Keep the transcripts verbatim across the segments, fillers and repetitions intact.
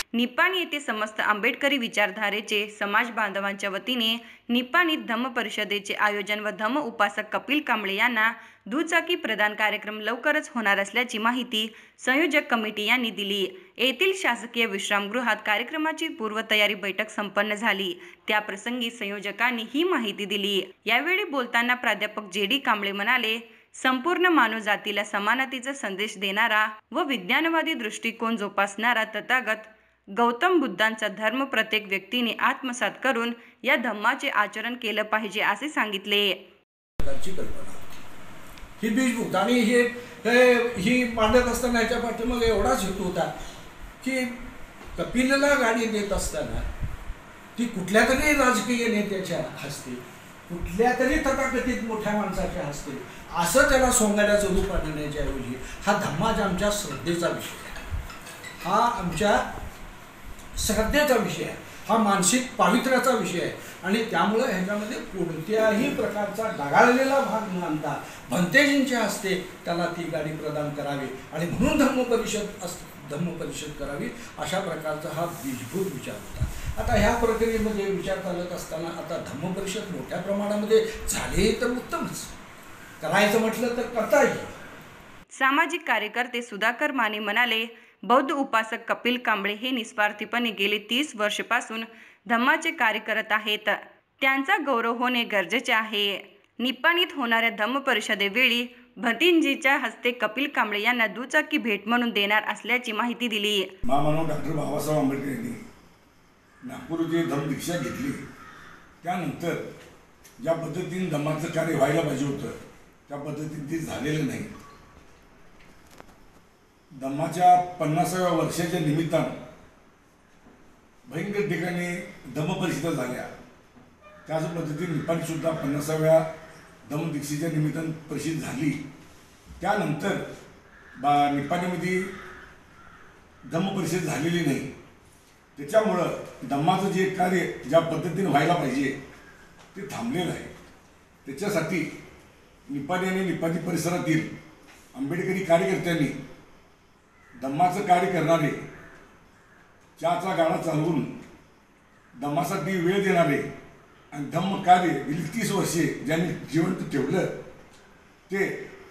निपाणी येथे समस्त आंबेडकरी विचारधारेचे समाज बांधवांच्या वतीने निपाणीत धम्म परिषदेचे आयोजन व धम्म उपासक कपिल कांबळे यांना दुचाकी प्रदान कार्यक्रम लवकरच होणार असल्याची माहिती संयोजक कमिटी यांनी दिली। येथील शासकीय विश्रामगृहात कार्यक्रमाची पूर्वतयारी बैठक संपन्न झाली। त्याप्रसंगी संयोजकांनी ही माहिती दिली। यावेळी बोलताना प्राध्यापक जे डी कांबळे म्हणाले, संपूर्ण मानव जातीला समानतेचा संदेश देणारा व विज्ञानवादी दृष्टिकोन जोपासणारा तथागत गौतम बुद्धांचा धर्म प्रत्येक व्यक्तीने आत्मसात करून या धम्माचे आचरण केलं पाहिजे असे सांगितले। ही बीजभूत आणि हे ही मांडत असताना याच्या पाठीमागे एवढाच हेतू होता की कपिलला गाडी देत असताना ती कुठल्या तरी राजकीय नेत्याच्या हस्ते, कुठल्या तरी तथाकथित मोठ्या माणसाच्या हस्ते असं त्याला सोंगाड्याचं रूप आणण्याच्या ऐवजी हा धम्मा आमच्या श्रद्धेचा विषय आहे, हा आमच्या श्रद्धेचा विषय आहे, हा मानसिक पावित्र्याचा विषय आहे आणि त्यामुळे ह्याच्यामध्ये कोणत्याही प्रकारचा ढगाळलेला भाग न आणता भंतेजींच्या हस्ते त्याला ती गाडी प्रदान करावी आणि म्हणून धम्म परिषद अस धम्म परिषद करावी अशा प्रकारचा हा बीजभूत विचार होता। आता ह्या प्रक्रियेमध्ये विचार चालत असताना आता धम्म परिषद मोठ्या प्रमाणामध्ये झाले तर उत्तमच, करायचं म्हटलं तर करता येईल। सामाजिक कार्यकर्ते सुधाकर माने म्हणाले, बौद्ध उपासक कपिल कांबळे हे निस्वार्थीपणे गेले तीस वर्षापासून धम्माचे कार्य करत आहेत, त्यांचा गौरव होणे गरजेचे आहे। निपाणीत होणाऱ्या धम्म परिषदेवेळी भंतेजींच्या हस्ते कपिल कांबळे यांना दुचाकी भेट म्हणून देणार असल्याची माहिती दिली। महामानव डॉक्टर बाबासाहेब आंबेडकर यांनी नागपूरची धम्म दीक्षा घेतली, त्यानंतर ज्या पद्धतीने धम्माचं कार्य व्हायला पाहिजे होतं त्या पद्धतीने ते झालेलं नाही। धम्माच्या पन्नासाव्या वर्षाच्या निमित्तानं भयंकर ठिकाणी धम्म परिषदा झाल्या, त्याच पद्धतीने निपाणी सुद्धा पन्नासाव्या धम्म दीक्षेच्या निमित्तानं परिषद झाली। त्यानंतर बा निपाणीमध्ये धम्म परिषद झालेली नाही, त्याच्यामुळं धम्माचं जे कार्य ज्या पद्धतीने व्हायला पाहिजे ते थांबलेलं आहे। त्याच्यासाठी निपाणी आणि निपाणी परिसरातील आंबेडकरी कार्यकर्त्यांनी धम्माचं कार्य करणारे, चहाचा गाडा चालवून धम्मासाठी वेळ देणारे आणि धम्म कार्य गेली तीस वर्षे ज्यांनी जिवंत ठेवलं ते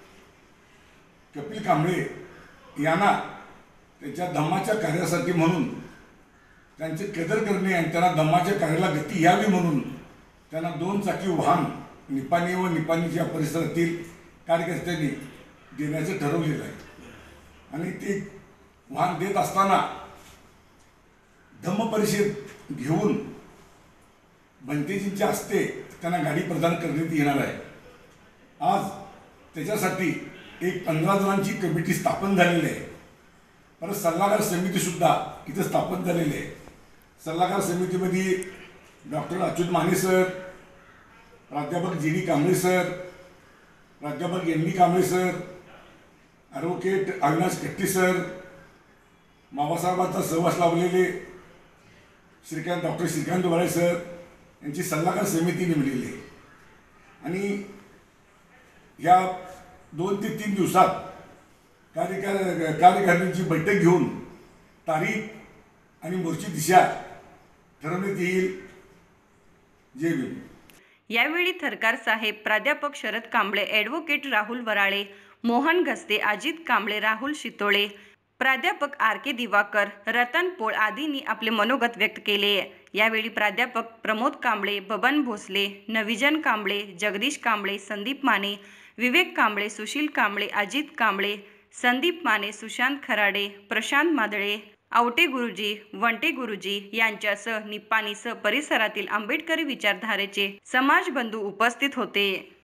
कपिल कांबळे यांना त्यांच्या धम्माच्या कार्यासाठी म्हणून त्यांचे कदर करणे आणि त्यांना धम्माच्या कार्याला गती यावी म्हणून त्यांना दोन चाकी वाहन निपाणी व निपाणीच्या परिसरातील कार्यकर्त्यांनी देण्याचं ठरवलेलं आहे आणि ते वाहन देत असताना धम्म परिषद घेऊन भंतेजींच्या हस्ते त्यांना गाडी प्रदान करण्यात येणार आहे। आज त्याच्यासाठी एक पंधरा जणांची कमिटी स्थापन झालेली आहे, परत सल्लागार समितीसुद्धा इथं स्थापन झालेली आहे। सल्लागार समितीमध्ये डॉक्टर अच्युत माने सर, प्राध्यापक जी डी कांबळे सर, प्राध्यापक N D Kamble sir, advocate Avinash Katti sir, बाबासाहेबांचा सहवास लावलेले श्रीकांत डॉक्टर श्रीकांत डोवाळे सर यांची सल्लागार समिती नेमलेली आहे आणि या दोन ते तीन दिवसात कार्यकार कार्यकारिणीची बैठक घेऊन तारीख आणि मोर्ची दिशा ठरवण्यात येईल। जय भीम। यावेळी थरकार साहेब, प्राध्यापक शरद कांबळे, ॲडव्होकेट राहुल वराळे, मोहन घस्ते, अजित कांबळे, राहुल शितोळे, प्राध्यापक आर के दिवाकर, रतन पोळ आदींनी आपले मनोगत व्यक्त केले। यावेळी प्राध्यापक प्रमोद कांबळे, बबन भोसले, नविजन कांबळे, जगदीश कांबळे, संदीप माने, विवेक कांबळे, सुशील कांबळे, अजित कांबळे, संदीप माने, सुशांत खराडे, प्रशांत मादळे, आवटे गुरुजी, वंटे गुरुजी यांच्यासह निपाणीसह परिसरातील आंबेडकरी विचारधारेचे समाजबंधू उपस्थित होते।